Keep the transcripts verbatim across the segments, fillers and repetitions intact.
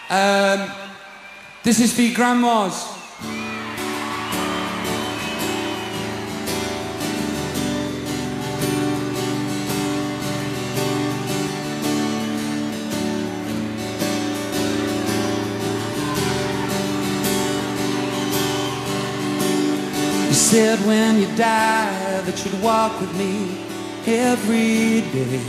Um, this is for your grandmas. You said when you die that you'd walk with me every day.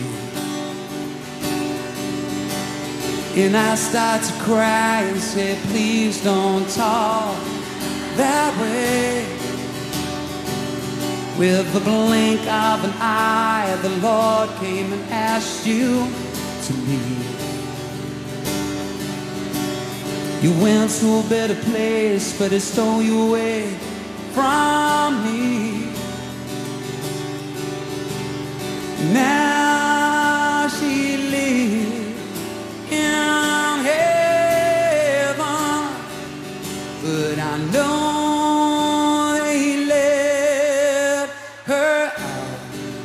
And I start to cry and say, please don't talk that way. With the blink of an eye, the Lord came and asked you to leave. You went to a better place, but it stole you away from me. Now she lives in heaven, but I know they let her out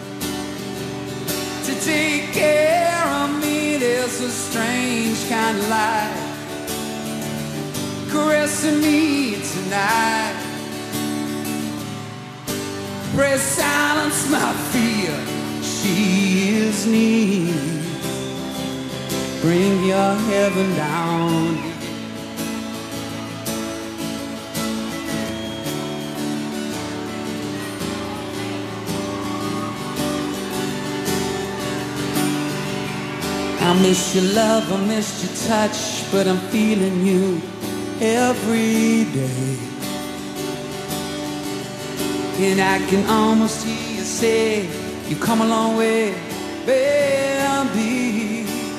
to take care of me. There's a strange kind of light caressing me tonight. Pray silence my fear, she is near. Bring your heaven down. I miss your love, I miss your touch, but I'm feeling you every day. And I can almost hear you say, you've come a long way, baby.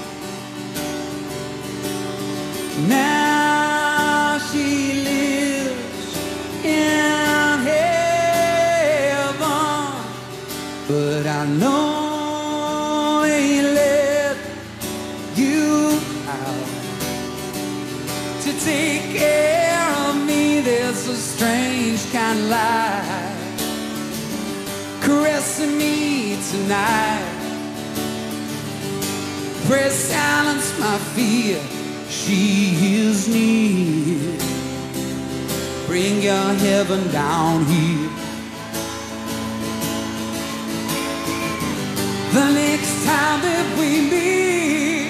Now she lives in heaven, but I know they let you out to take care of me. There's a strange kind of light caressing me tonight. Pray silence my fear, she is near. Bring your heaven down here. The next time that we meet,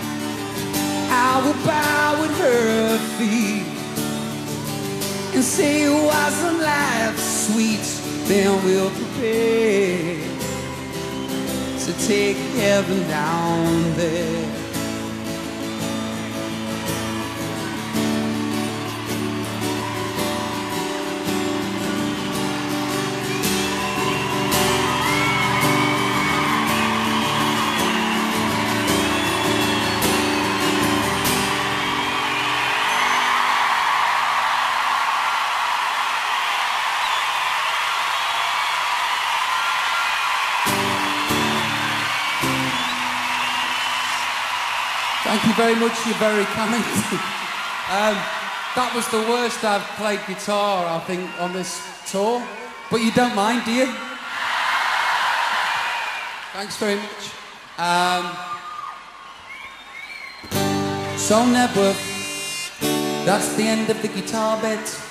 I will bow at her feet and say, wasn't life sweet? Then we'll prepare to take heaven down there. Thank you very much, you're very kind. um, that was the worst I've played guitar, I think, on this tour. But you don't mind, do you? Thanks very much. Um, so, Knebworth, that's the end of the guitar bit.